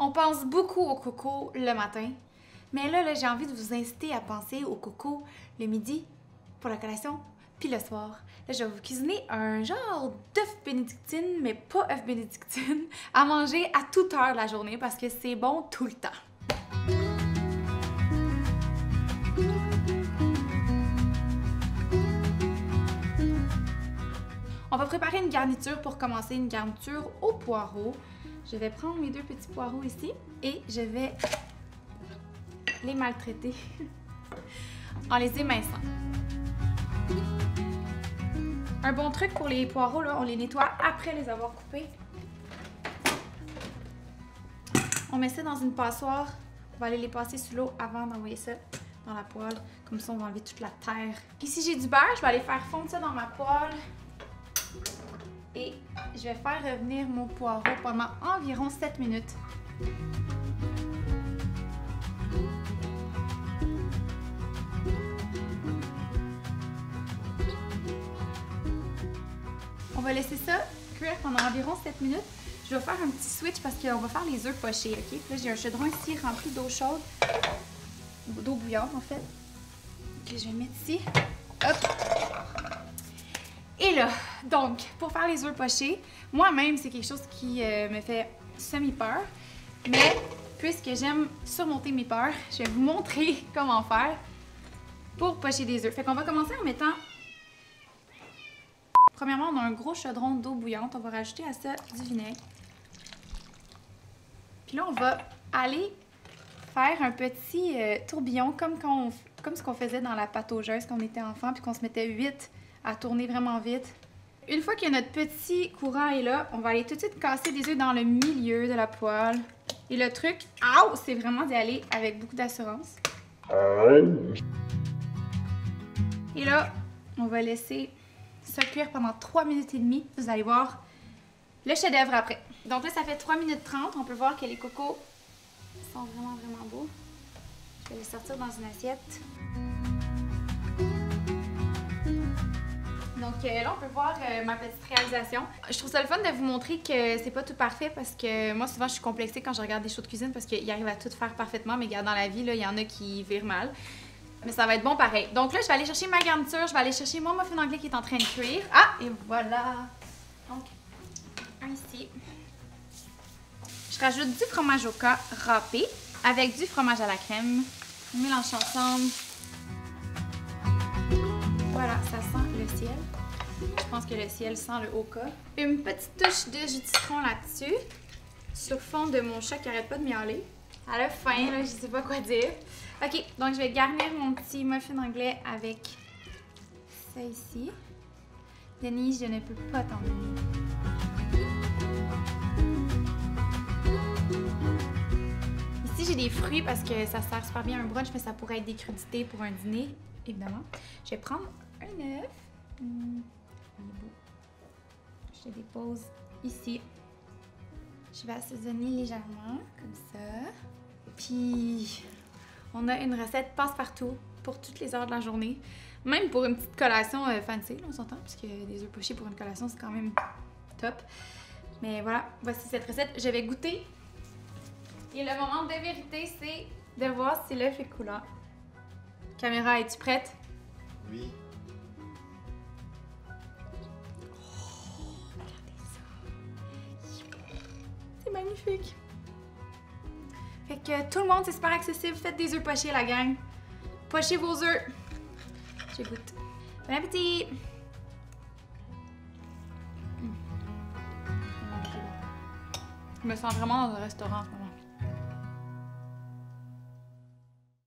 On pense beaucoup au coco le matin, mais là j'ai envie de vous inciter à penser au coco le midi pour la collation, puis le soir. Là, je vais vous cuisiner un genre d'œuf bénédictine, mais pas œuf bénédictine, à manger à toute heure de la journée parce que c'est bon tout le temps. On va préparer une garniture pour commencer, une garniture au poireau. Je vais prendre mes 2 petits poireaux ici et je vais les maltraiter en les éminçant. Un bon truc pour les poireaux, là, on les nettoie après les avoir coupés. On met ça dans une passoire. On va aller les passer sous l'eau avant d'envoyer ça dans la poêle. Comme ça, on va enlever toute la terre. Ici, j'ai du beurre. Je vais aller faire fondre ça dans ma poêle. Et je vais faire revenir mon poireau pendant environ 7 minutes. On va laisser ça cuire pendant environ 7 minutes. Je vais faire un petit switch parce qu'on va faire les œufs pochés, ok? Puis là, j'ai un chaudron ici rempli d'eau chaude, d'eau bouillante en fait. Ok, je vais le mettre ici. Hop! Et là, donc, pour faire les œufs pochés, moi-même, c'est quelque chose qui me fait semi-peur. Mais puisque j'aime surmonter mes peurs, je vais vous montrer comment faire pour pocher des œufs. Fait qu'on va commencer en mettant... Premièrement, on a un gros chaudron d'eau bouillante. On va rajouter à ça du vinaigre. Puis là, on va aller faire un petit tourbillon comme ce qu'on faisait dans la pataugeuse quand on était enfant puis qu'on se mettait 8 à tourner vraiment vite. Une fois que notre petit courant est là, on va aller tout de suite casser des œufs dans le milieu de la poêle. Et le truc, c'est vraiment d'y aller avec beaucoup d'assurance. Et là, on va laisser ça cuire pendant 3 minutes et demie. Vous allez voir le chef-d'œuvre après. Donc là, ça fait 3 minutes 30. On peut voir que les cocos sont vraiment, vraiment beaux. Je vais les sortir dans une assiette. Donc là, on peut voir ma petite réalisation. Je trouve ça le fun de vous montrer que c'est pas tout parfait parce que moi, souvent, je suis complexée quand je regarde des shows de cuisine parce qu'ils arrivent à tout faire parfaitement, mais regarde, dans la vie, il y en a qui virent mal. Mais ça va être bon pareil. Donc là, je vais aller chercher ma garniture, je vais aller chercher mon muffin anglais qui est en train de cuire. Ah, et voilà! Donc, un ici. Je rajoute du fromage au cas râpé avec du fromage à la crème. On mélange ensemble. Voilà, ça sent le ciel. Je pense que le ciel sent le Oka. Une petite touche de jus de citron là-dessus. Sur fond de mon chat qui arrête pas de miauler. À la fin, là, je sais pas quoi dire. Ok, donc je vais garnir mon petit muffin anglais avec ça ici. Denise, je ne peux pas t'en donner. Ici, j'ai des fruits parce que ça sert super bien à un brunch, mais ça pourrait être des crudités pour un dîner, évidemment. Je vais prendre un œuf. Il est beau. Je le dépose ici. Je vais assaisonner légèrement, comme ça. Puis, on a une recette passe-partout pour toutes les heures de la journée. Même pour une petite collation fancy, là, on s'entend, parce que des œufs pochés pour une collation, c'est quand même top. Mais voilà, voici cette recette. Je vais goûter. Et le moment de vérité, c'est de voir si l'œuf est coulant. Caméra, es-tu prête? Oui. Magnifique. Fait que tout le monde, c'est super accessible. Faites des œufs pochés, la gang. Pochez vos œufs. Je goûte. Bon appétit! Je me sens vraiment dans un restaurant en ce moment.